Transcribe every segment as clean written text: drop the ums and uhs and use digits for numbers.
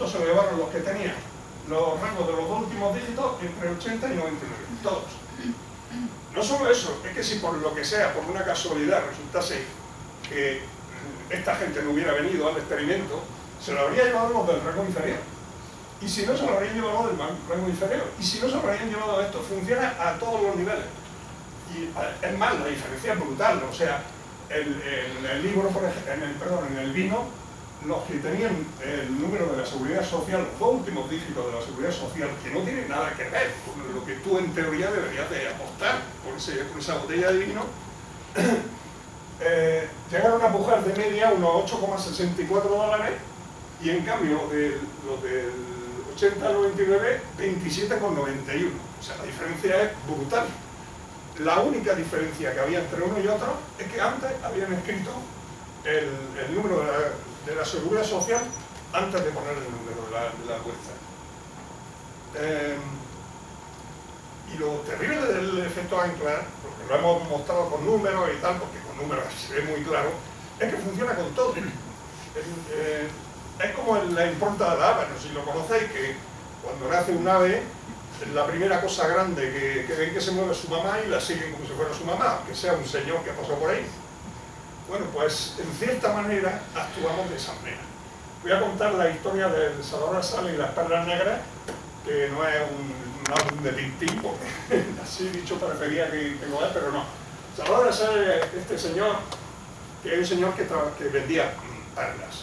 Todos se lo llevaron los que tenían los rangos de los dos últimos dígitos entre 80 y 99, todos. No solo eso, es que si por lo que sea, por una casualidad, resultase que esta gente no hubiera venido al experimento, se lo habría llevado los del rango inferior. Y si no, se lo habrían llevado del rango inferior. Y si no, se lo habrían llevado a esto. Funciona a todos los niveles. Y es más, la diferencia es brutal. O sea, en el libro, por ejemplo, en el vino, los que tenían el número de la seguridad social, los dos últimos dígitos de la seguridad social, que no tienen nada que ver con lo que tú en teoría deberías de apostar por esa botella de vino, llegaron a pujar de media unos $8,64 y en cambio los del 80 al 99, 27,91. O sea, la diferencia es brutal. La única diferencia que había entre uno y otro es que antes habían escrito el número de la seguridad social antes de poner el número de la apuesta. Y lo terrible del efecto ancla, porque lo hemos mostrado con números y tal, porque con números se ve muy claro, es que funciona con todo. Es como en la impronta de la ave, no sé si lo conocéis, que cuando nace un ave, la primera cosa grande que ven que se mueve es su mamá y la siguen como si fuera su mamá, aunque sea un señor que pasó por ahí. Bueno, pues en cierta manera actuamos de esa manera. Voy a contar la historia del Salvador Sal y las perlas negras, que no es un álbum de Tintín, porque así dicho parecería que lo es, pero no. Salvador Sal es este señor, que es un señor que vendía perlas.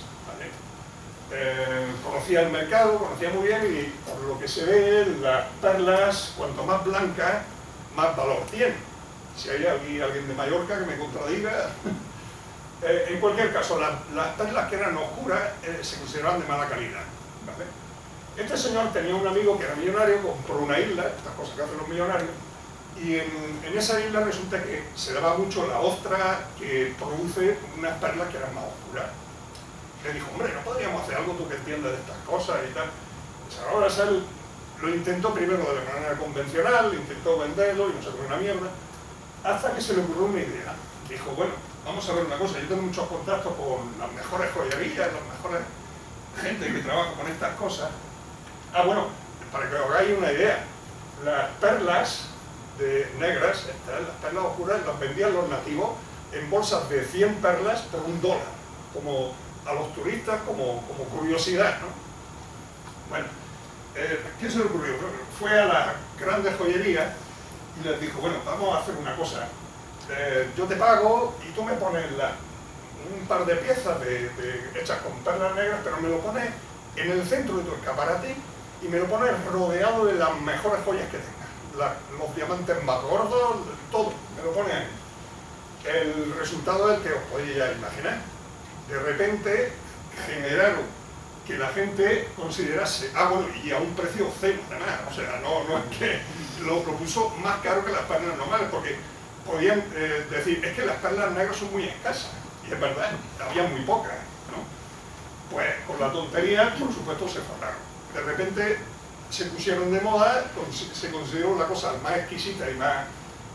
Conocía el mercado, conocía muy bien, y por lo que se ve, las perlas, cuanto más blancas, más valor tienen. Si hay alguien de Mallorca que me contradiga. En cualquier caso, las perlas que eran oscuras se consideraban de mala calidad, ¿vale? Este señor tenía un amigo que era millonario, compró una isla, estas cosas que hacen los millonarios, y en esa isla resulta que se daba mucho la ostra que produce unas perlas que eran más oscuras. Le dijo, hombre, ¿no podríamos hacer algo tú que entiendas de estas cosas y tal? Pues ahora él lo intentó primero de la manera convencional, intentó venderlo y no se fue una mierda, hasta que se le ocurrió una idea. Dijo, bueno, vamos a ver una cosa, yo tengo muchos contactos con las mejores joyerías, las mejores gente que trabaja con estas cosas. Ah, bueno, para que os hagáis una idea, las perlas negras, las perlas oscuras, las vendían los nativos en bolsas de 100 perlas por $1, como a los turistas como curiosidad, ¿no? Bueno, ¿qué se le ocurrió? Fue a las grandes joyerías y les dijo, bueno, vamos a hacer una cosa, yo te pago y tú me pones un par de piezas hechas con perlas negras, pero me lo pones en el centro de tu escaparate y me lo pones rodeado de las mejores joyas que tengas, los diamantes más gordos, todo, me lo pones ahí. El resultado es el que os podéis ya imaginar. De repente generaron que la gente considerase, bueno, y a un precio cero, además, o sea, no es que lo propuso más caro que las perlas normales, porque podían decir, es que las perlas negras son muy escasas, y es verdad, había muy pocas, ¿no? Pues con la tontería, por supuesto, se forraron. De repente se pusieron de moda, se consideró la cosa más exquisita y más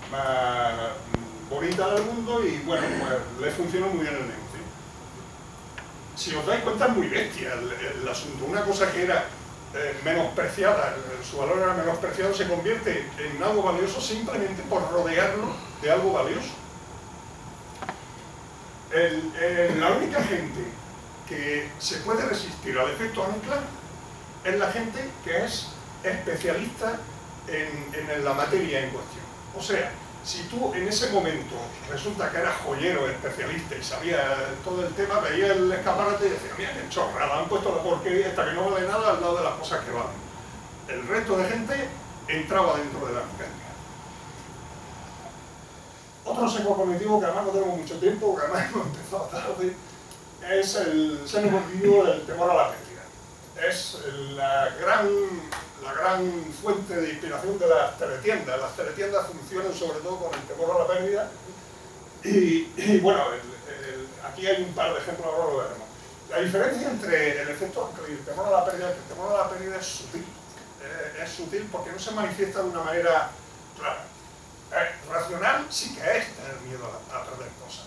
bonita del mundo, y bueno, pues le funcionó muy bien el negocio. Si os dais cuenta, es muy bestia el asunto. Una cosa que era menospreciada, su valor era menospreciado, se convierte en algo valioso simplemente por rodearlo de algo valioso. La única gente que se puede resistir al efecto ancla es la gente que es especialista en la materia en cuestión. O sea, si tú en ese momento resulta que eras joyero especialista y sabías todo el tema, veías el escaparate y decías, mira qué chorrada, han puesto la porquería esta que no vale nada al lado de las cosas que valen. El resto de gente entraba dentro de la mecánica. Otro sesgo cognitivo, que además no tenemos mucho tiempo, que además hemos empezado tarde, es el sesgo cognitivo del temor a la pérdida. Es la gran fuente de inspiración de las teletiendas. Las teletiendas funcionan sobre todo con el temor a la pérdida y bueno, aquí hay un par de ejemplos, ahora lo veremos. La diferencia entre el efecto ancla y el temor a la pérdida es que el temor a la pérdida es sutil porque no se manifiesta de una manera clara. Racional sí que es tener miedo a perder cosas.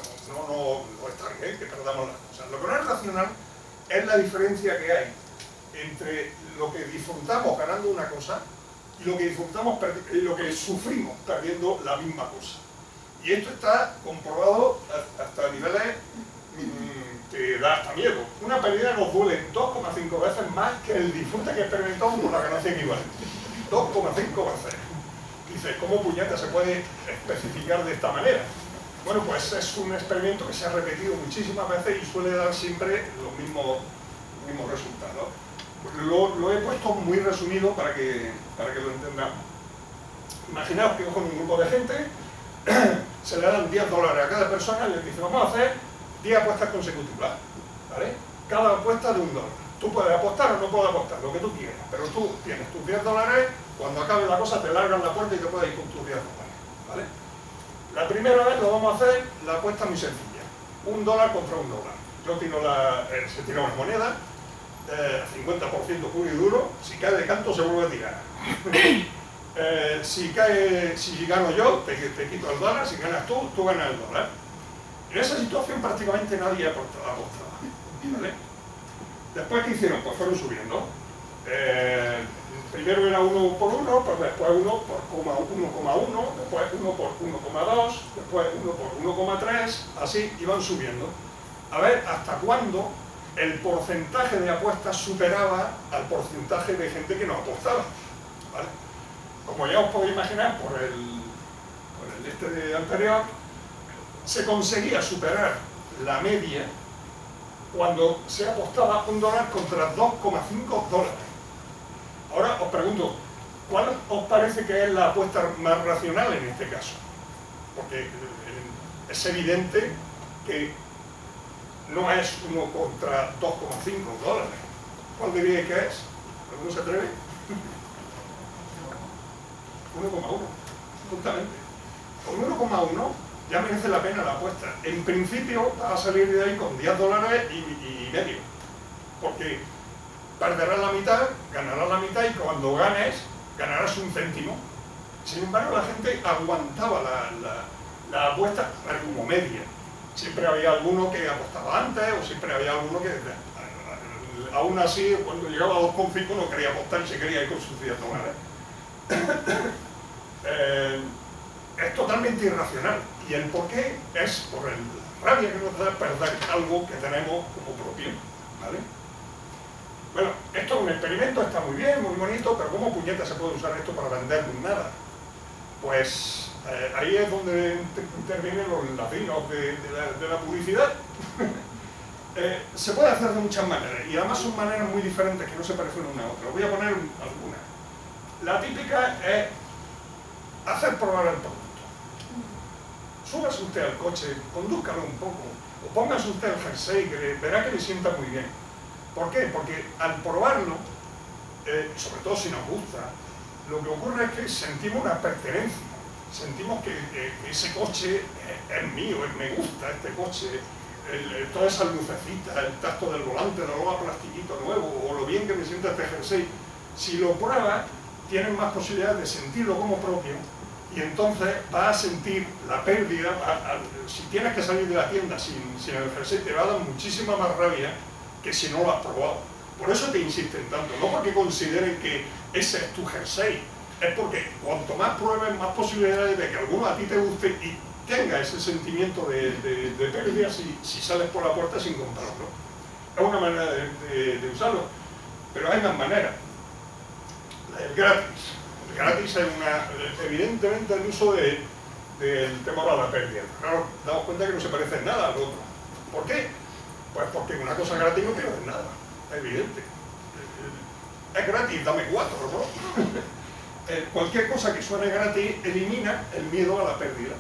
No está bien que perdamos las cosas. Lo que no es racional es la diferencia que hay entre lo que disfrutamos ganando una cosa y lo que disfrutamos y lo que sufrimos perdiendo la misma cosa. Y esto está comprobado hasta niveles que da hasta miedo. Una pérdida nos duele 2,5 veces más que el disfrute que experimentamos con la ganancia equivalente. 2,5 veces. Dice, ¿cómo puñeta se puede especificar de esta manera? Bueno, pues es un experimento que se ha repetido muchísimas veces y suele dar siempre los mismos resultados. Lo he puesto muy resumido para que lo entendamos. Imaginaos que con un grupo de gente se le dan $10 a cada persona y les dice, vamos a hacer 10 apuestas consecutivas, ¿vale? Cada apuesta de $1. Tú puedes apostar o no puedes apostar, lo que tú quieras, pero tú tienes tus $10, cuando acabe la cosa te largan la puerta y te puedes ir con tus $10, ¿vale? La primera vez lo vamos a hacer, la apuesta muy sencilla, $1 contra $1. Yo tiro se tira una moneda, 50% puro y duro, si cae de canto se vuelve a tirar. Si gano yo, te quito el dólar, si ganas tú ganas el dólar. En esa situación prácticamente nadie apostaba, ¿vale? Después, ¿qué hicieron? Pues fueron subiendo. Primero era 1 por 1, pues después 1 por 1,1, después 1 por 1,2, después 1 por 1,3, así iban subiendo. A ver hasta cuándo el porcentaje de apuestas superaba al porcentaje de gente que no apostaba, ¿vale? Como ya os podéis imaginar por el anterior, se conseguía superar la media cuando se apostaba $1 contra $2,5. Ahora os pregunto, ¿cuál os parece que es la apuesta más racional en este caso? Porque es evidente que no es 1 contra $2,5. ¿Cuál diríais que es? ¿Alguno se atreve? 1,1, justamente. Con 1,1 ya merece la pena la apuesta. En principio vas a salir de ahí con $10 y medio, porque perderás la mitad, ganarás la mitad y cuando ganes, ganarás un céntimo. Sin embargo, la gente aguantaba la apuesta como media. Siempre había alguno que apostaba antes o siempre había alguno que... Aún así, cuando llegaba a 2,5 no quería apostar y se quería ir con sus $10. Es totalmente irracional. Y el porqué es por la rabia que nos da perder algo que tenemos como propio, ¿vale? Bueno, esto es un experimento, está muy bien, muy bonito, pero ¿cómo puñeta se puede usar esto para vender nada? Pues ahí es donde intervienen los latinos de la publicidad. Se puede hacer de muchas maneras, y además son maneras muy diferentes que no se parecen una a otra. Voy a poner algunas. La típica es hacer probar el producto. Súbase usted al coche, condúzcalo un poco, o póngase usted el jersey, que verá que le sienta muy bien. ¿Por qué? Porque al probarlo, sobre todo si nos gusta, lo que ocurre es que sentimos una pertenencia, sentimos que ese coche es mío, me gusta este coche, todas esas lucecitas, el tacto del volante, de luego a plastiquito nuevo, o lo bien que me sienta este jersey. Si lo pruebas, tienes más posibilidades de sentirlo como propio, y entonces vas a sentir la pérdida. Si tienes que salir de la tienda sin el jersey, te va a dar muchísima más rabia que si no lo has probado. Por eso te insisten tanto, no porque consideren que ese es tu jersey, es porque cuanto más pruebes, más posibilidades de que alguno a ti te guste y tenga ese sentimiento de pérdida si sales por la puerta sin comprarlo. Es una manera de usarlo, pero hay más maneras. El gratis. El gratis es evidentemente el uso del temor a la pérdida. Claro, damos cuenta que no se parece en nada al otro. ¿Por qué? Pues porque una cosa gratis no pierdes nada, es evidente. Es gratis, dame 4, ¿no? Cualquier cosa que suene gratis elimina el miedo a la pérdida.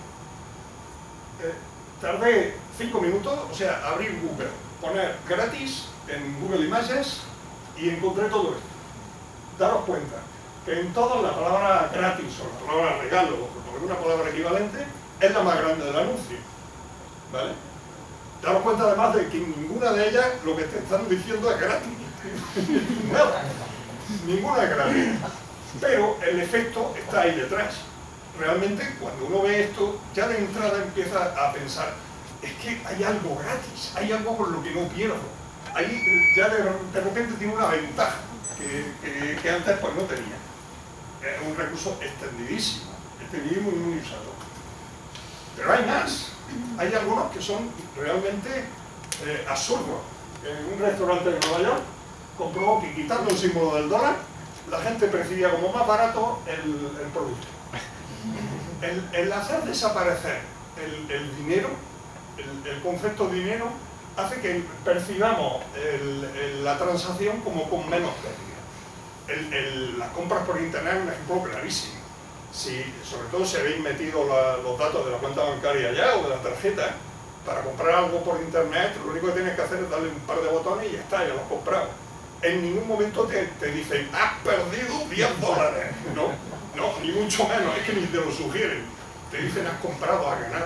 Tardé 5 minutos, o sea, abrir Google, poner gratis en Google Images y encontré todo esto. Daros cuenta que en todas la palabra gratis o la palabra regalo o alguna palabra equivalente es la más grande del anuncio, ¿vale? Daros cuenta además de que ninguna de ellas lo que te están diciendo es gratis. Nada, ninguna es gratis. Pero el efecto está ahí detrás. Realmente cuando uno ve esto, ya de entrada empieza a pensar, es que hay algo gratis, hay algo con lo que no pierdo. ahí ya de repente tiene una ventaja que antes pues no tenía. Es un recurso extendidísimo y muy usado. Pero hay más. Hay algunos que son realmente absurdos. En un restaurante de Nueva York comprobó que quitando el símbolo del dólar, la gente percibía como más barato el producto. El hacer desaparecer el dinero, el concepto de dinero, hace que percibamos la transacción como con menos pérdida. Las compras por internet es un ejemplo clarísimo. Sobre todo si habéis metido los datos de la cuenta bancaria ya o de la tarjeta, para comprar algo por internet, lo único que tienes que hacer es darle un par de botones y ya está, ya lo has comprado. En ningún momento te dicen, has perdido $10. No, ni mucho menos, es que ni te lo sugieren. Te dicen, has comprado, has ganado.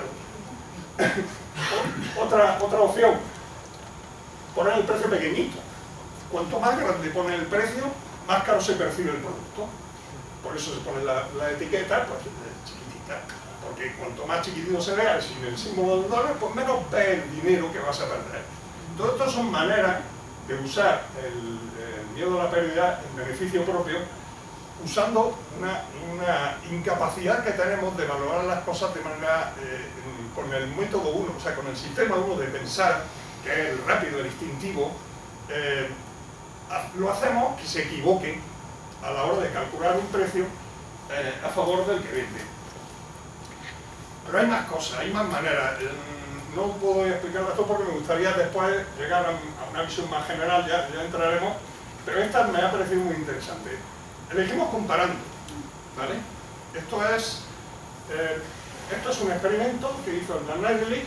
Otra opción, poner el precio pequeñito. Cuanto más grande pone el precio, más caro se percibe el producto. Por eso se pone la etiqueta pues, chiquitita. Porque cuanto más chiquitito se vea sin el símbolo del dólar, pues menos ves el dinero que vas a perder. Todo esto son maneras de usar el miedo a la pérdida en beneficio propio, usando una incapacidad que tenemos de valorar las cosas de manera, con el método 1, o sea, con el sistema 1 de pensar, que es el rápido, el instintivo, lo hacemos que se equivoque a la hora de calcular un precio a favor del que vende. Pero hay más cosas, hay más maneras. No puedo explicar esto porque me gustaría después llegar a una visión más general, ya entraremos, pero esta me ha parecido muy interesante. Elegimos comparando, ¿vale? Esto es un experimento que hizo el Dan Knightley.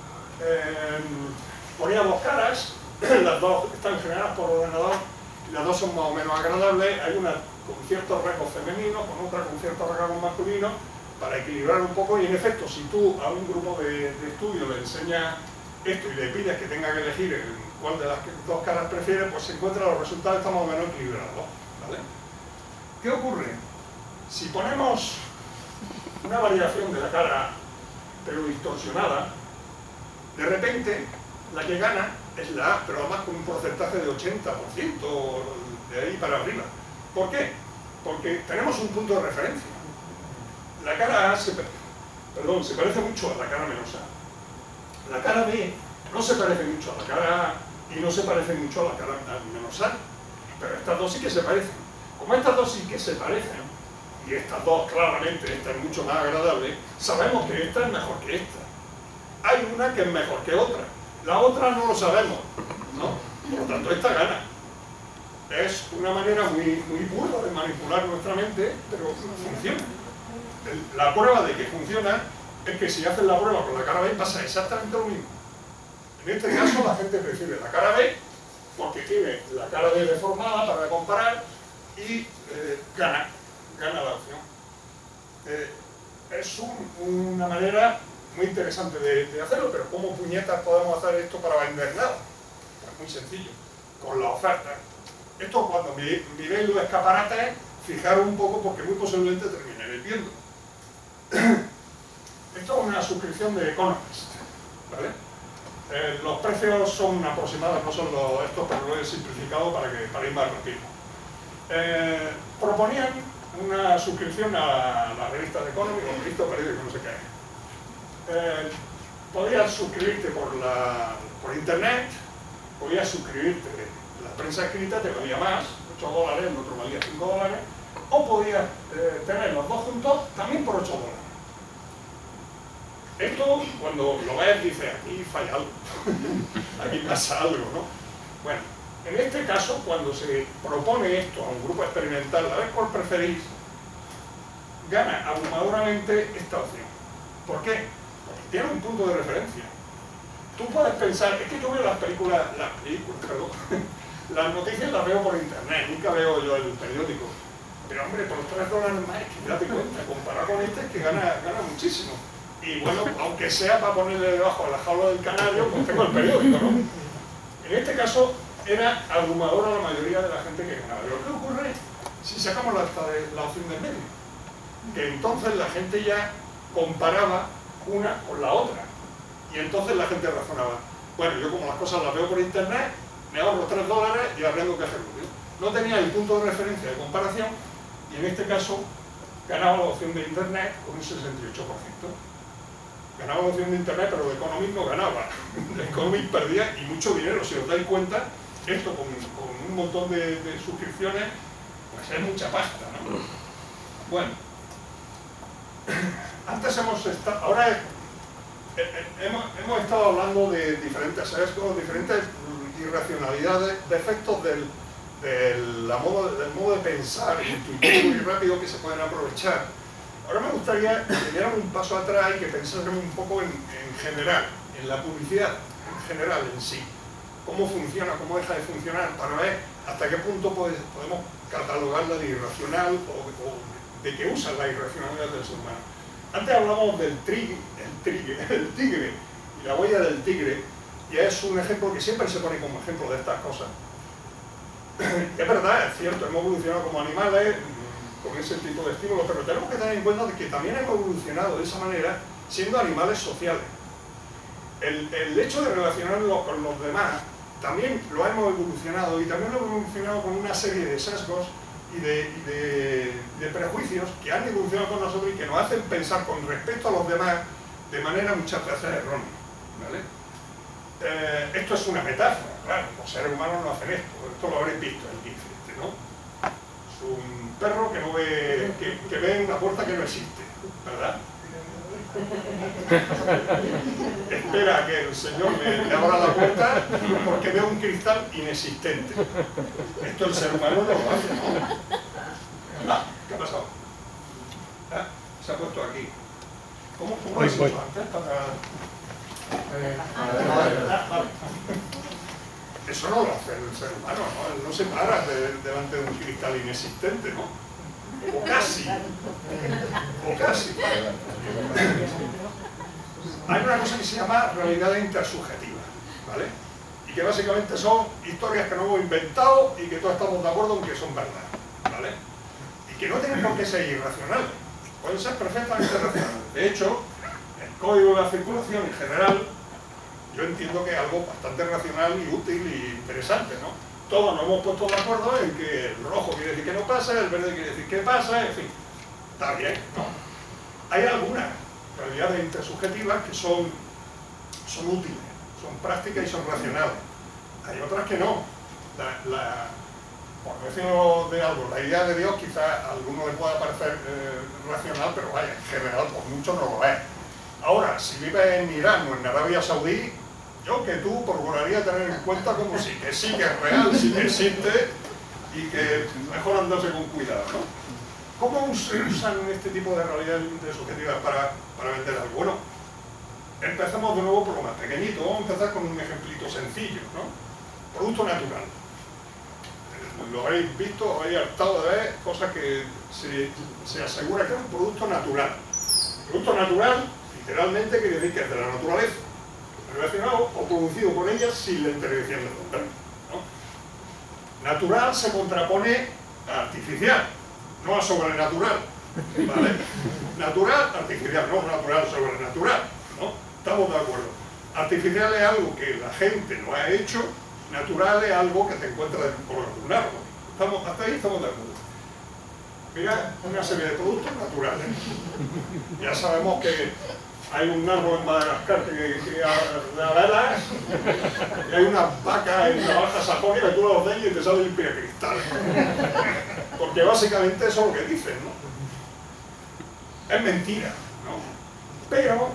Ponía dos caras, las dos están generadas por ordenador, y las dos son más o menos agradables. Hay una con ciertos rasgos femeninos, con otra con ciertos rasgos masculinos, para equilibrar un poco. Y en efecto, si tú a un grupo de estudio le enseñas esto y le pides que tenga que elegir cuál de las dos caras prefiere, pues se encuentra los resultados están más o menos equilibrados, ¿vale? ¿Qué ocurre? Si ponemos una variación de la cara, pero distorsionada, de repente la que gana es la A, pero además con un porcentaje de 80%, de ahí para arriba. ¿Por qué? Porque tenemos un punto de referencia. La cara A se parece mucho a la cara menos A. La cara B no se parece mucho a la cara A y no se parece mucho a la cara menos A. Pero estas dos sí que se parecen. Como estas dos sí que se parecen, y estas dos claramente, esta es mucho más agradable, sabemos que esta es mejor que esta. Hay una que es mejor que otra. La otra no lo sabemos, ¿no? Por lo tanto, esta gana. Es una manera muy burda de manipular nuestra mente, pero funciona. La prueba de que funciona es que si haces la prueba con la cara B pasa exactamente lo mismo. En este caso la gente prefiere la cara B porque tiene la cara B deformada para comparar y gana la opción. Es una manera muy interesante de hacerlo, pero ¿cómo puñetas podemos hacer esto para vender nada? Pues muy sencillo, con la oferta. Esto cuando miréis los escaparates, fijaros un poco porque muy posiblemente terminaréis viendo. Esto es una suscripción de Economist, ¿vale? Los precios son aproximados, no son estos, pero lo he simplificado para ir más rápido. Proponían una suscripción a la revista de Economist, o revista periódico, no sé qué. Podías suscribirte por internet, podías suscribirte la prensa escrita, te valía más, $8, el otro valía $5, o podías tener los dos juntos también por $8. Esto, cuando lo ves, dices, aquí falla algo, aquí pasa algo, ¿no? Bueno, en este caso, cuando se propone esto a un grupo experimental, a ver cuál preferís, gana abrumadoramente esta opción. ¿Por qué? Porque tiene un punto de referencia. Tú puedes pensar, es que yo veo perdón, las noticias las veo por internet, nunca veo yo el periódico. Pero hombre, por $3 más, que date cuenta, comparado con este, es que gana muchísimo. Y bueno, aunque sea para ponerle debajo a la jaula del canario, pues tengo el periódico, ¿no? En este caso, era abrumadora la mayoría de la gente que ganaba. Pero ¿qué ocurre si sacamos la opción del medio? Que entonces la gente ya comparaba una con la otra. Y entonces la gente razonaba, bueno, yo como las cosas las veo por internet, me ahorro 3 dólares y aprendo qué hacer. No tenía el punto de referencia de comparación y en este caso ganaba la opción de Internet con un 68%. Ganaba la opción de Internet, pero de Economist no ganaba. De Economist perdía y mucho dinero. Si os dais cuenta, esto con un montón de suscripciones, pues es mucha pasta, ¿no? Bueno, antes ahora hemos estado hablando de diferentes sesgos, diferentes irracionalidades, defectos del modo de pensar intuitivo y rápido que se pueden aprovechar. Ahora me gustaría que diéramos un paso atrás y que pensásemos un poco en general, en la publicidad en general en sí. Cómo funciona, cómo deja de funcionar, para ver hasta qué punto podemos catalogarla de irracional o de que usa la irracionalidad del ser humano. Antes hablamos del tigre y la huella del tigre, y es un ejemplo que siempre se pone como ejemplo de estas cosas. Es verdad, es cierto, hemos evolucionado como animales con ese tipo de estímulos, pero tenemos que tener en cuenta que también hemos evolucionado de esa manera siendo animales sociales. El hecho de relacionarnos con los demás también lo hemos evolucionado, y también lo hemos evolucionado con una serie de sesgos y de prejuicios que han evolucionado con nosotros y que nos hacen pensar con respecto a los demás de manera muchas veces errónea, ¿vale? Esto es una metáfora, claro, los seres humanos no hacen esto lo habréis visto en el GIF, ¿no? Es un perro que no ve, que ve una puerta que no existe, ¿verdad? Espera a que el señor le abra la puerta porque ve un cristal inexistente. Esto el ser humano no lo hace, ¿no? Ah, ¿qué ha pasado? Ah, se ha puesto aquí. ¿Cómo es eso antes? Vale. Eso no lo hace el ser humano, ¿no? Él no se para delante de un cristal inexistente, ¿no? O casi. Hay una cosa que se llama realidad intersubjetiva, ¿vale? Y que básicamente son historias que no hemos inventado y que todos estamos de acuerdo en que son verdad, ¿vale? Y que no tienen por qué ser irracionales, pueden ser perfectamente racionales. De hecho, el código de la circulación en general, yo entiendo que es algo bastante racional y útil y interesante, ¿no? Todos nos hemos puesto de acuerdo en que el rojo quiere decir que no pasa, el verde quiere decir que pasa, en fin, está bien, ¿no? Hay algunas realidades intersubjetivas que son útiles, son prácticas y son racionales. Hay otras que no. Por decirlo de algo, la idea de Dios quizás a alguno le pueda parecer racional, pero vaya, en general por mucho no lo es. Ahora, si vives en Irán o en Arabia Saudí, yo que tú procuraría tener en cuenta como sí que es real, sí que existe y que mejor andarse con cuidado, ¿no? ¿Cómo usan este tipo de realidades intersubjetivas para vender algo? Bueno, empezamos de nuevo por lo más pequeñito. Vamos a empezar con un ejemplito sencillo, ¿no? Producto natural. Lo habéis visto, habéis hartado de ver cosas que se asegura que es un producto natural. Producto natural, literalmente, quiere decir que es de la naturaleza, relacionado o producido por ella sin la intervención del hombre, ¿no? Natural se contrapone a artificial, no a sobrenatural, ¿vale? Natural, artificial, no natural, sobrenatural, ¿no? Estamos de acuerdo. Artificial es algo que la gente no ha hecho, natural es algo que te encuentras en un color de un árbol. Hasta ahí estamos de acuerdo. Mira, una serie de productos naturales. Ya sabemos que hay un árbol en Madagascar que da velas, y hay una vaca en la Baja Sajonia que tú los ves y te sale el cristal. Porque básicamente eso es lo que dicen, ¿no? Es mentira, ¿no? Pero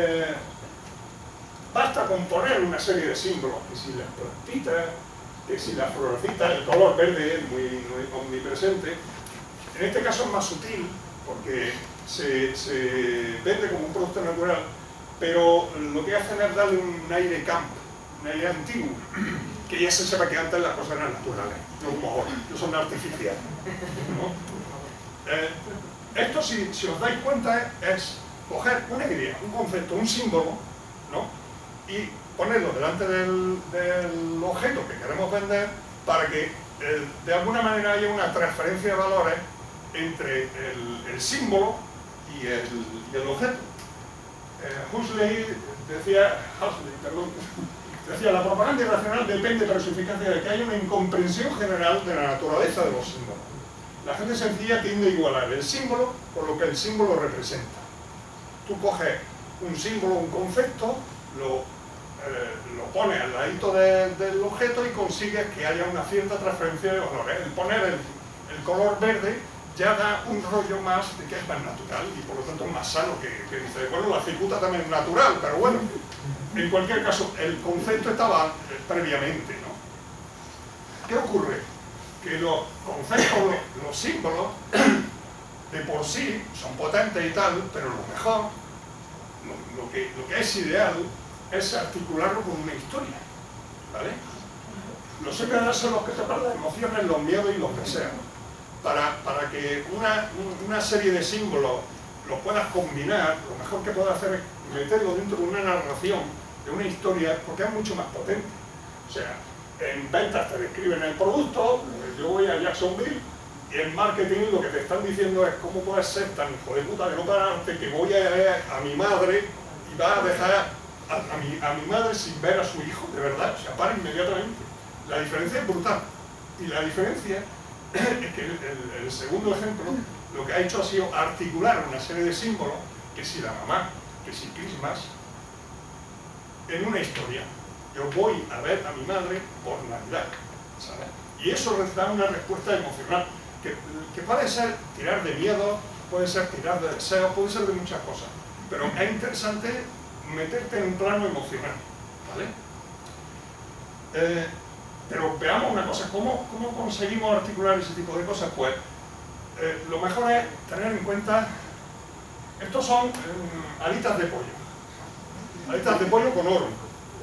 basta con poner una serie de símbolos, que si las plantitas, que si las florecitas, el color verde es muy omnipresente. En este caso es más sutil, porque se vende como un producto natural, pero lo que hacen es darle un aire campo, un aire antiguo, que ya se sepa que antes las cosas eran naturales, no como ahora, que son artificiales, ¿no? Esto, si os dais cuenta, es coger una idea, un concepto, un símbolo, ¿no? Y ponerlo delante del objeto que queremos vender para que de alguna manera haya una transferencia de valores entre el símbolo y el objeto. Huxley decía, Decía, la propaganda irracional depende para su eficacia de que haya una incomprensión general de la naturaleza de los símbolos. La gente sencilla tiende a igualar el símbolo con lo que el símbolo representa. Tú coges un símbolo, un concepto, lo pones al ladito del objeto y consigues que haya una cierta transferencia de valor. El poner el color verde ya da un rollo más de que es más natural y por lo tanto más sano que dice, bueno, la cicuta también es natural, pero bueno, en cualquier caso, el concepto estaba previamente, ¿no? ¿Qué ocurre? Que los conceptos, los símbolos, de por sí son potentes y tal, pero lo mejor, lo que es ideal, es articularlo con una historia, ¿vale? Los símbolos son los que tocan las emociones, los miedos y los deseos. Para que una serie de símbolos los puedas combinar, lo mejor que puedes hacer es meterlo dentro de una narración, de una historia, porque es mucho más potente. O sea, en ventas te describen el producto, yo voy a Jacksonville, y en marketing lo que te están diciendo es cómo puedes ser tan hijo de puta que no pararte, que voy a ver a mi madre y va a dejar a mi madre sin ver a su hijo, de verdad, o sea, para inmediatamente. La diferencia es brutal. Y la diferencia es que el segundo ejemplo lo que ha hecho ha sido articular una serie de símbolos, que si la mamá, que si Christmas, en una historia. Yo voy a ver a mi madre por Navidad, ¿sabes? Y eso da una respuesta emocional, que puede ser tirar de miedo, puede ser tirar de deseo, puede ser de muchas cosas, pero es interesante meterte en un plano emocional, ¿vale? Pero veamos una cosa, ¿cómo conseguimos articular ese tipo de cosas? Pues lo mejor es tener en cuenta, estos son alitas de pollo con oro.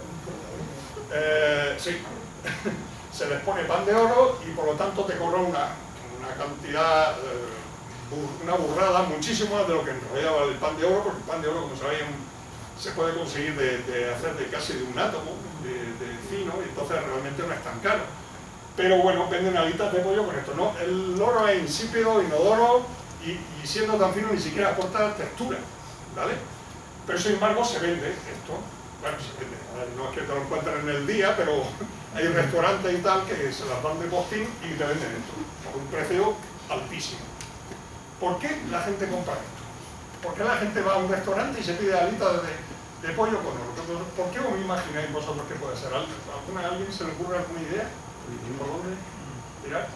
Sí, se les pone pan de oro y por lo tanto te cobran una cantidad, una burrada, muchísimo más de lo que en realidad vale el pan de oro, porque el pan de oro, como sabéis, se puede conseguir de hacer casi de un átomo, de fino, y entonces realmente no es tan caro. Pero bueno, venden alitas de pollo con esto, ¿no? El oro es insípido, inodoro, y siendo tan fino ni siquiera aporta textura, ¿vale? Pero sin embargo se vende esto. Bueno, se vende. No es que te lo encuentren en el día, pero hay restaurantes y tal que se las dan de postín y te venden esto, por un precio altísimo. ¿Por qué la gente compra esto? ¿Por qué la gente va a un restaurante y se pide alitas de pollo con oro? ¿Por qué os imagináis vosotros que puede ser? ¿A alguien se le ocurre alguna idea? ¿Por dónde tirar?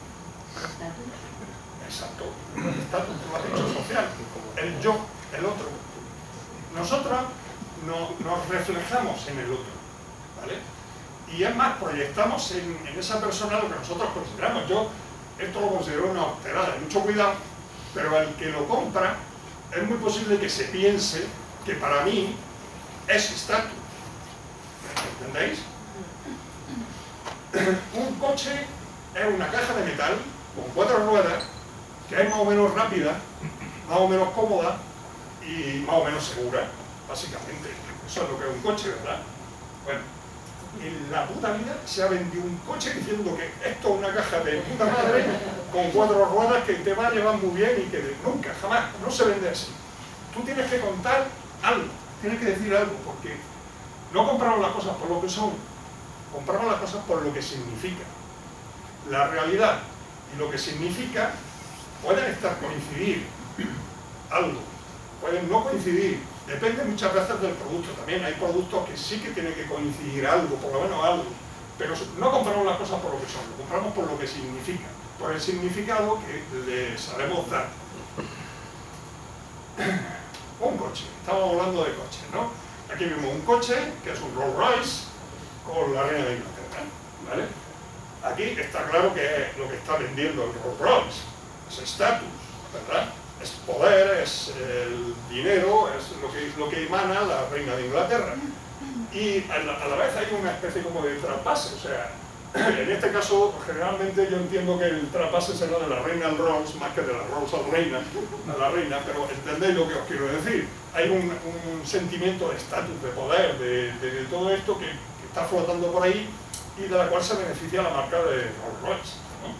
Exacto, el estatus, tú lo has dicho, social, el yo, el otro. Nosotros nos reflejamos en el otro, ¿vale? Y es más, proyectamos en esa persona lo que nosotros consideramos. Yo esto lo considero una horterada, mucho cuidado, pero el que lo compra es muy posible que se piense que para mí es estatus. ¿Entendéis? Un coche es una caja de metal con 4 ruedas que es más o menos rápida, más o menos cómoda y más o menos segura, básicamente. Eso es lo que es un coche, ¿verdad? Bueno, en la puta vida se ha vendido un coche diciendo que esto es una caja de puta madre con 4 ruedas que te va a llevar muy bien y que nunca, jamás, no se vende así. Tú tienes que contar algo, tienes que decir algo, porque no compramos las cosas por lo que son, compramos las cosas por lo que significa. La realidad y lo que significa pueden coincidir algo, pueden no coincidir, depende muchas veces del producto también. Hay productos que sí que tienen que coincidir algo, por lo menos algo, pero no compramos las cosas por lo que son, lo compramos por lo que significa, por el significado que le sabemos dar. Un coche, estamos hablando de coches, ¿no? Aquí vemos un coche que es un Rolls Royce con la reina de Inglaterra, ¿vale? Aquí está claro que es lo que está vendiendo el Rolls Royce, es estatus, ¿verdad? Es poder, es el dinero, es lo que emana la reina de Inglaterra. Y a la vez hay una especie como de traspase, o sea, en este caso generalmente yo entiendo que el traspase será de la reina al Rolls más que de la Rolls a la reina, pero entendéis lo que os quiero decir. Hay un sentimiento de estatus, de poder, de todo esto que está flotando por ahí y de la cual se beneficia la marca de Rolls Royce,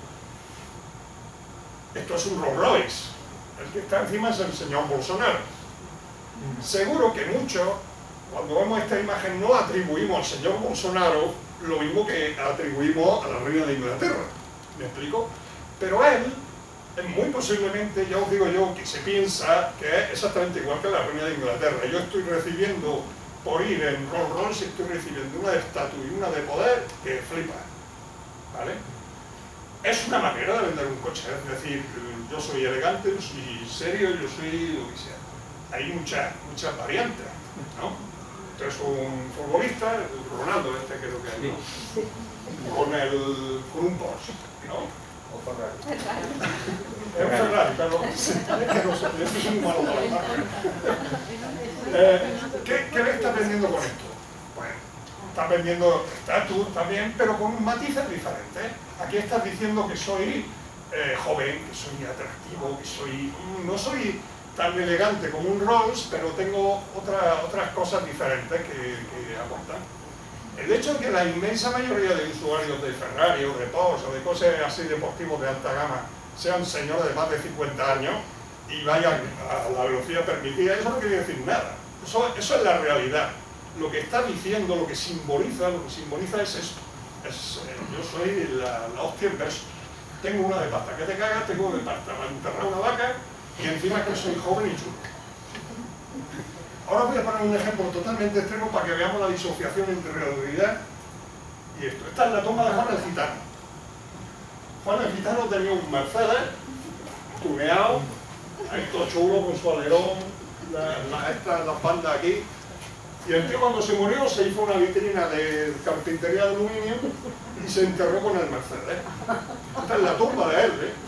¿no? Esto es un Rolls Royce. El que está encima es el señor Bolsonaro. Seguro que muchos Cuando vemos esta imagen no atribuimos al señor Bolsonaro lo mismo que atribuimos a la reina de Inglaterra. ¿Me explico? Pero él, muy posiblemente, ya os digo yo, que se piensa que es exactamente igual que la reina de Inglaterra. Yo estoy recibiendo, por ir en Rolls Royce, estoy recibiendo una de estatus y una de poder que flipa. ¿Vale? Es una manera de vender un coche, es decir, yo soy elegante, yo soy serio, yo soy lo que sea. Hay muchas variantes, ¿no? Entonces un futbolista, Ronaldo este creo que hay, ¿no? Con un Porsche, ¿no? O Ferrari. Es un Ferrari, pero es que no sé, esto es muy malo para la marca. ¿Qué le estás vendiendo con esto? Bueno, estás vendiendo estatus también, pero con matices diferentes. Aquí estás diciendo que soy joven, que soy atractivo, que soy... no soy tan elegante como un Rolls, pero tengo otras cosas diferentes que aportan. El hecho de que la inmensa mayoría de usuarios de Ferrari o de Porsche o de cosas así deportivos de alta gama sean señores de más de 50 años y vayan a la velocidad permitida, eso no quiere decir nada. Eso es la realidad. Lo que está diciendo, lo que simboliza es esto. Yo soy la hostia en verso. Tengo una de pasta que te cagas, tengo de pasta para enterrar una vaca y encima que soy joven y chulo. Ahora voy a poner un ejemplo totalmente extremo para que veamos la disociación entre realidad y esto. Esta es la toma de Juan el Gitano. Juan el Gitano tenía un Mercedes tuneado, ahí todo chulo con su alerón, las bandas aquí. Y el tío cuando se murió se hizo una vitrina de carpintería de aluminio y se enterró con el Mercedes. Esta es la tumba de él, ¿eh?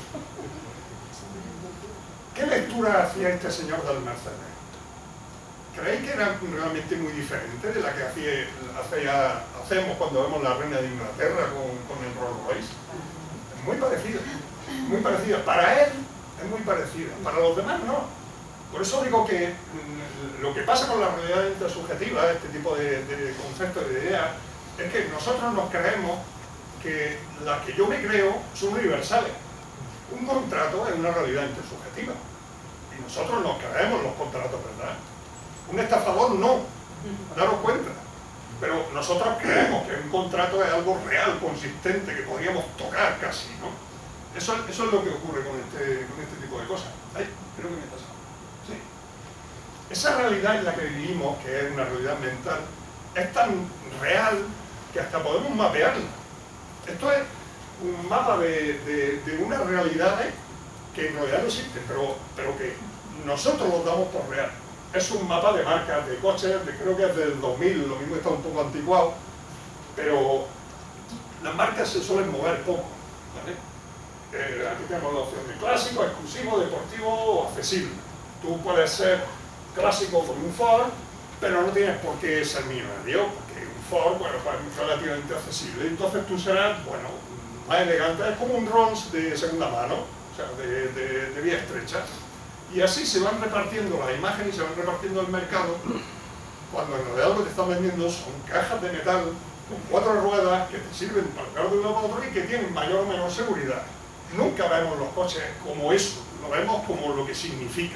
¿Qué lectura hacía este señor del Mercedes? ¿Creéis que era realmente muy diferente de la que hacemos cuando vemos la reina de Inglaterra con el Rolls Royce? Es muy parecida, muy parecida. Para él es muy parecida, para los demás no. Por eso digo que lo que pasa con la realidad intersubjetiva, este tipo de conceptos, de ideas, es que nosotros nos creemos que las que yo me creo son universales. Un contrato es una realidad intersubjetiva. Y nosotros nos creemos los contratos, ¿verdad? Un estafador no, daros cuenta. Pero nosotros creemos que un contrato es algo real, consistente, que podríamos tocar casi, ¿no? Eso es lo que ocurre con este tipo de cosas. Ay, creo que me pasa. Sí. Esa realidad en la que vivimos, que es una realidad mental, es tan real que hasta podemos mapearla. Esto es un mapa de unas realidades que en realidad no existen, pero que nosotros los damos por real. Es un mapa de marcas, de coches, creo que es del 2000, lo mismo está un poco anticuado, pero las marcas se suelen mover poco, ¿vale? Aquí tenemos la opción de clásico, exclusivo, deportivo o accesible. Tú puedes ser clásico con un Ford, pero no tienes por qué ser millonario, porque un Ford, bueno, es relativamente accesible. Entonces tú serás, bueno, más elegante, es como un Rolls de segunda mano, o sea, de vía estrecha. Y así se van repartiendo las imágenes y se van repartiendo el mercado, cuando en realidad lo que te están vendiendo son cajas de metal con 4 ruedas que te sirven para cargar de uno para otro y que tienen mayor o menor seguridad. Nunca vemos los coches como eso, lo vemos como lo que significa.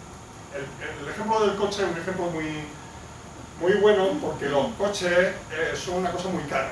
El ejemplo del coche es un ejemplo muy bueno porque los coches son una cosa muy cara.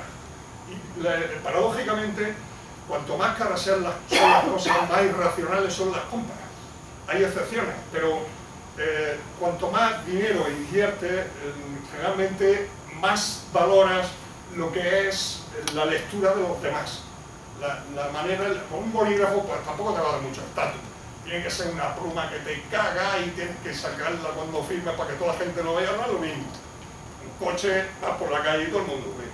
Y paradójicamente, cuanto más caras sean las cosas, más irracionales son las compras. Hay excepciones, pero cuanto más dinero inviertes, generalmente más valoras lo que es la lectura de los demás. La manera, con un bolígrafo pues tampoco te va a dar mucho estatus. Tiene que ser una pluma que te caga y tienes que sacarla cuando firmes para que toda la gente lo vea, no es lo mismo. Un coche, vas por la calle y todo el mundo ve,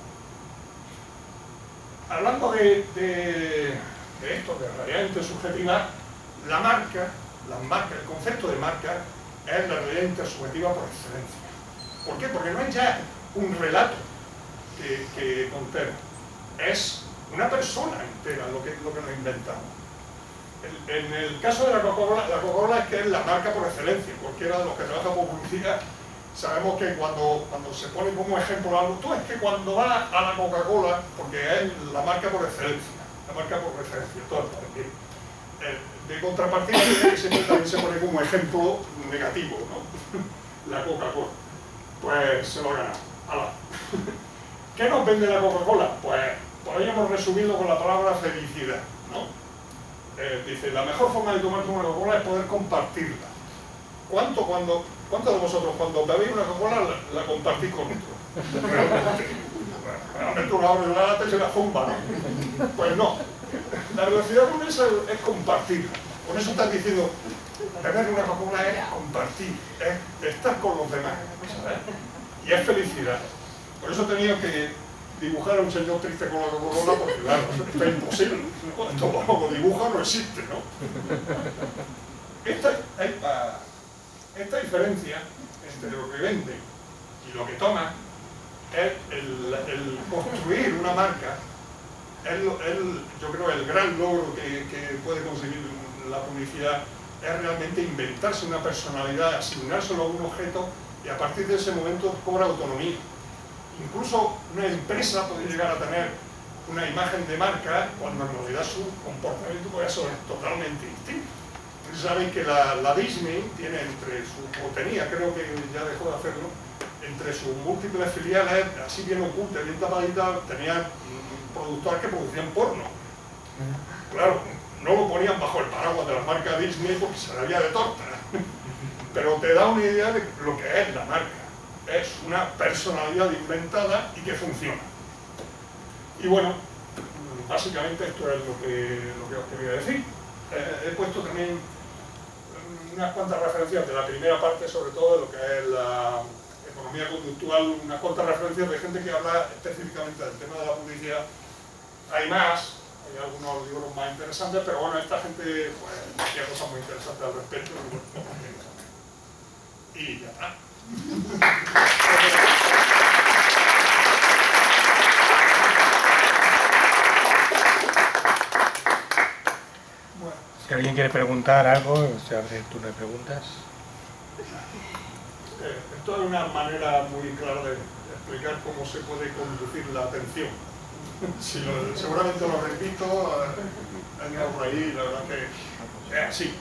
¿no? Hablando de esto, de realidad intersubjetiva, la marca, el concepto de marca es la realidad intersubjetiva por excelencia. ¿Por qué? Porque no es ya un relato que contemos, es una persona entera lo que nos inventamos. En el caso de la Coca-Cola es que es la marca por excelencia. Cualquiera de los que trabaja por publicidad sabemos que cuando se pone como ejemplo algo, tú es que cuando vas a la Coca-Cola, porque es la marca por excelencia, la marca por referencia, todo está bien. De contrapartida, siempre también se pone como ejemplo negativo, ¿no? La Coca-Cola. pues se lo ha ganado. ¡Hala! ¿Qué nos vende la Coca-Cola? Pues podríamos resumirlo con la palabra felicidad, ¿no? Dice, la mejor forma de tomar una Coca-Cola es poder compartirla. ¿Cuántos de vosotros cuando bebéis una Coca-Cola la compartís con otro? Realmente una hora de la lata y se la zumba, ¿no? Pues no. La velocidad con eso es compartirla. Por eso estás diciendo, beber una Coca-Cola es compartir, es estar con los demás, ¿sabes? Y es felicidad. Por eso he tenido que dibujar a un señor triste con la Coca-Cola, porque claro, esto es imposible. Cuando lo dibuja no existe, ¿no? Esta diferencia entre lo que vende y lo que toma es el construir una marca. Yo creo que el gran logro que puede conseguir la publicidad es realmente inventarse una personalidad, asignárselo a un objeto y a partir de ese momento cobra autonomía. Incluso una empresa puede llegar a tener una imagen de marca cuando en realidad su comportamiento puede ser totalmente distinto. Ustedes saben que la Disney tiene tenía, creo que ya dejó de hacerlo, entre sus múltiples filiales, así bien ocultas, bien tapaditas, tenían productores que producían porno. Claro, no lo ponían bajo el paraguas de la marca Disney porque se la había de torta. Pero te da una idea de lo que es la marca. Es una personalidad inventada y que funciona. Y bueno, básicamente esto es lo que os quería decir. He puesto también unas cuantas referencias de la primera parte, sobre todo de lo que es la economía conductual, unas cuantas referencias de gente que habla específicamente del tema de la publicidad. Hay más, hay algunos libros más interesantes, pero bueno, esta gente pues decía cosas muy interesantes al respecto. Y ya está. Si alguien quiere preguntar algo, se abre el turno de preguntas. Esto es una manera muy clara de explicar cómo se puede conducir la atención. Seguramente lo repito, años por ahí, la verdad que es así.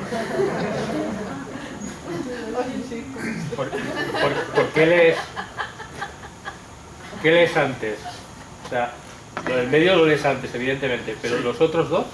¿Por qué lees antes? O sea, lo del medio lo lees antes, evidentemente, pero sí. ¿Los otros dos?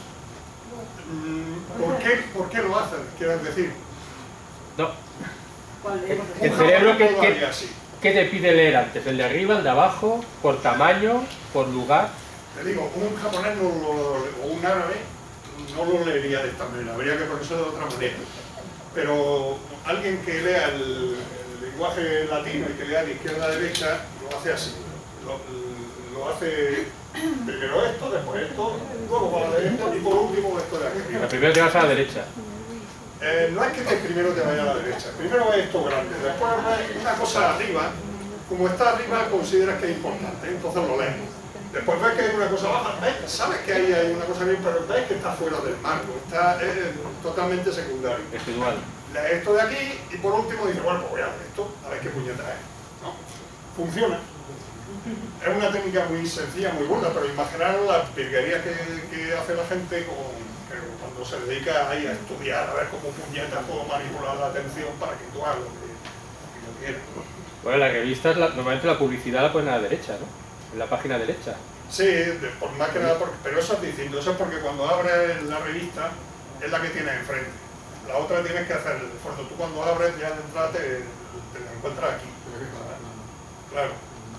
¿Por qué lo haces? ¿Quieres decir? No. El cerebro, ¿qué te pide leer antes? ¿El de arriba, el de abajo? ¿Por tamaño? ¿Por lugar? Te digo, un japonés o un árabe no lo leería de esta manera, habría que ponerse de otra manera. Pero alguien que lea el lenguaje latino y que lea de izquierda a derecha, lo hace así. Lo hace primero esto, después esto, luego para la derecha y por último esto de aquí. La primera te vas a la derecha. No es que primero te vaya a la derecha, primero ves esto grande, después ves una cosa arriba, como está arriba consideras que es importante, entonces lo lees. Después ves que hay una cosa baja, ves, sabes que ahí hay una cosa bien, pero ves que está fuera del marco, está totalmente secundario. Residual. Lees esto de aquí y por último dices, bueno, pues voy a ver esto, a ver qué puñeta es. ¿No? Funciona. Es una técnica muy sencilla, muy buena, pero imaginaros las virguerías que hace la gente cuando se dedica ahí a estudiar, a ver cómo puñetas puedo manipular la atención para que tú hagas lo que yo quiera. Bueno, las revistas, normalmente la publicidad la ponen a la derecha, ¿no? En la página derecha. Sí, por más que nada, pero eso es distinto. Eso es porque cuando abres la revista es la que tienes enfrente. La otra tienes que hacer el esfuerzo. Tú cuando abres ya de entrada te la encuentras aquí. Claro.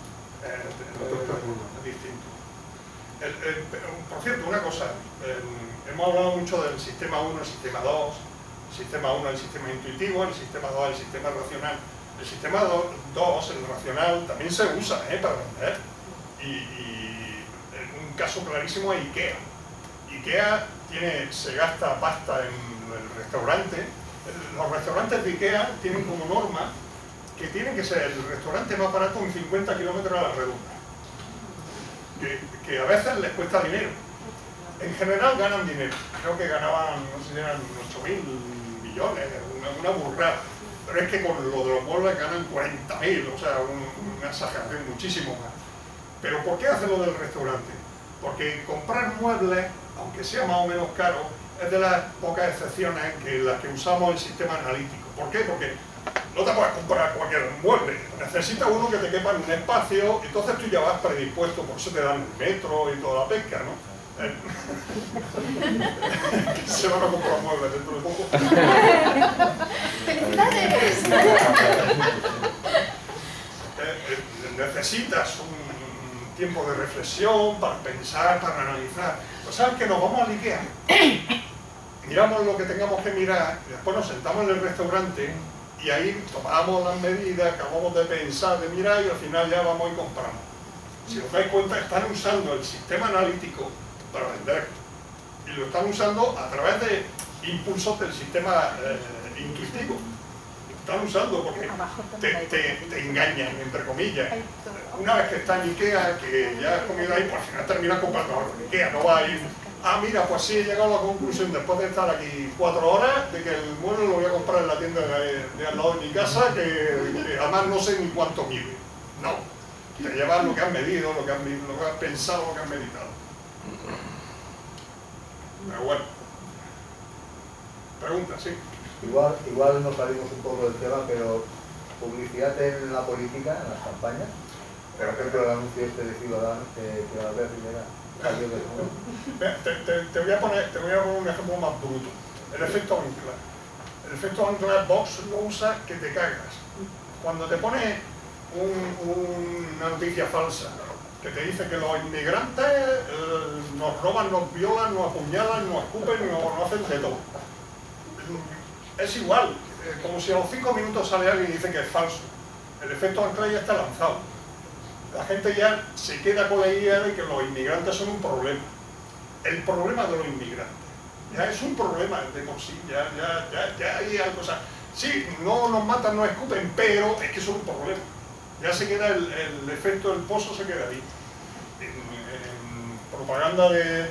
Es distinto. Por cierto, una cosa. Hemos hablado mucho del sistema 1, el sistema 2. El sistema 1 el sistema intuitivo, el sistema 2 el sistema racional. El sistema 2, el racional, también se usa para vender. Y en un caso clarísimo es IKEA. IKEA se gasta pasta en el restaurante. Los restaurantes de IKEA tienen como norma que tiene que ser el restaurante más barato en 50 kilómetros a la redonda. Que a veces les cuesta dinero. En general ganan dinero. Creo que ganaban, no sé si eran 8.000 millones, una burrada. Pero es que con lo de los muebles ganan 40.000, o sea, una exageración muchísimo más. ¿Pero por qué hacen lo del restaurante? Porque comprar muebles, aunque sea más o menos caro, es de las pocas excepciones en las que usamos el sistema analítico. ¿Por qué? Porque no te puedes comprar cualquier mueble, necesitas uno que te quepa en un espacio, entonces tú ya vas predispuesto, por eso te dan el metro y toda la pesca, ¿no? Se van a comprar muebles dentro de poco. ¡Felicidades! Necesitas un tiempo de reflexión para pensar, para analizar. Pues sabes que nos vamos al IKEA, miramos lo que tengamos que mirar, y después nos sentamos en el restaurante y ahí tomamos las medidas, acabamos de pensar, de mirar y al final ya vamos y compramos. Si os dais cuenta, están usando el sistema analítico para vender y lo están usando a través de impulsos del sistema intuitivo. Están usando porque te engañan, entre comillas. Una vez que está en IKEA, que ya has comido ahí, pues al final terminas comprando algo en IKEA, no va a ir. Ah, mira, pues sí, he llegado a la conclusión, después de estar aquí 4 horas, de que el mueble lo voy a comprar en la tienda de al lado de mi casa, que además no sé ni cuánto mide. No, te llevas lo que has medido, lo que has pensado, lo que has meditado. Pero bueno. Pregunta, sí. Igual nos salimos un poco del tema, pero publicidad en la política, en las campañas. Por ejemplo, el anuncio este de Ciudadanos que la vez primera salió de nuevo. Te voy a poner un ejemplo más bruto. El efecto Ancla. El efecto Ancla, Vox lo usa que te cagas. Cuando te pone una noticia falsa, que te dice que los inmigrantes nos roban, nos violan, nos apuñalan, nos escupen y nos hacen de todo. Es igual, como si a los 5 minutos sale alguien y dice que es falso. El efecto Ancla ya está lanzado. La gente ya se queda con la idea de que los inmigrantes son un problema. El problema de los inmigrantes ya es un problema de por sí, ya hay algo. O sea, sí, no nos matan, no escupen, pero es que son un problema. Ya se queda el efecto del pozo, se queda ahí. En propaganda de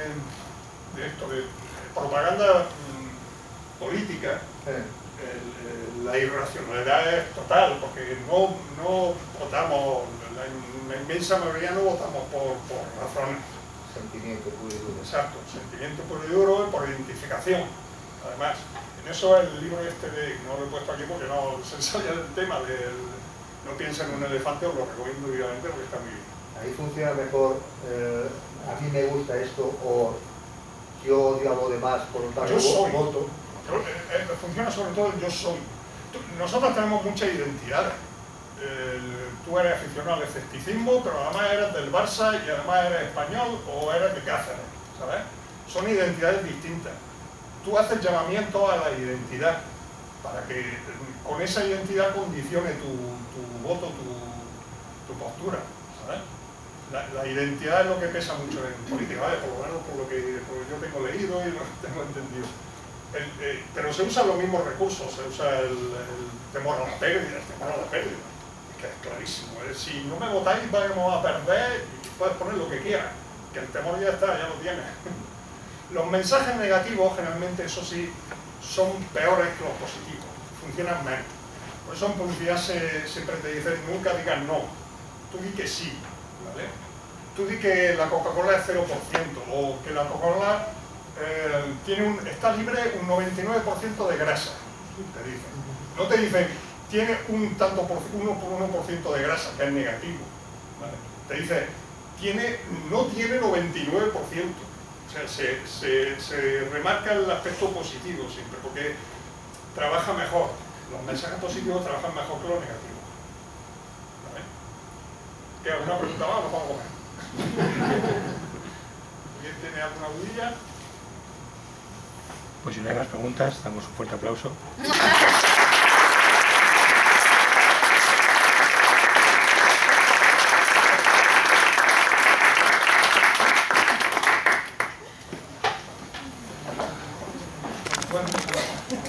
propaganda política, la irracionalidad es total, porque no votamos, la inmensa mayoría no votamos por razones. Sentimiento puro y duro. Exacto, sentimiento puro y duro por identificación. Además, en eso el libro este no lo he puesto aquí porque no se ensaña el tema no piensa en un elefante, os lo recomiendo vivamente porque está muy bien. Ahí funciona mejor, a mí me gusta esto, o yo odio a lo demás, por lo tanto voto. Funciona sobre todo el yo soy. Nosotros tenemos mucha identidad. Tú eres aficionado al escepticismo, pero además eres del Barça y además eres español o eres de Cáceres, ¿sabes? Son identidades distintas. Tú haces llamamiento a la identidad para que con esa identidad condicione tu voto, tu postura, ¿sabes? La identidad es lo que pesa mucho en política, ¿vale? Por lo menos por lo que yo tengo leído y lo que tengo entendido. Pero se usan los mismos recursos, se usa el temor a la pérdida, que es clarísimo. Si no me votáis vamos a perder, y puedes poner lo que quieras, que el temor ya está, ya lo tienes. Los mensajes negativos, generalmente, eso sí, son peores que los positivos, funcionan menos. Por eso en publicidad siempre te dicen, nunca digas no, tú di que sí, ¿vale? Tú di que la Coca-Cola es 0%, o que la Coca-Cola está libre un 99% de grasa, te dicen. No te dicen, tiene un tanto por 1% de grasa, que es negativo, ¿vale? Te dice, no tiene 99%. O sea, se remarca el aspecto positivo siempre, porque trabaja mejor. Los mensajes positivos trabajan mejor que los negativos. ¿Vale? ¿Qué, alguna pregunta más? Nos vamos a comer. ¿Alguien tiene alguna dudilla? Pues si no hay más preguntas, damos un fuerte aplauso. Bueno.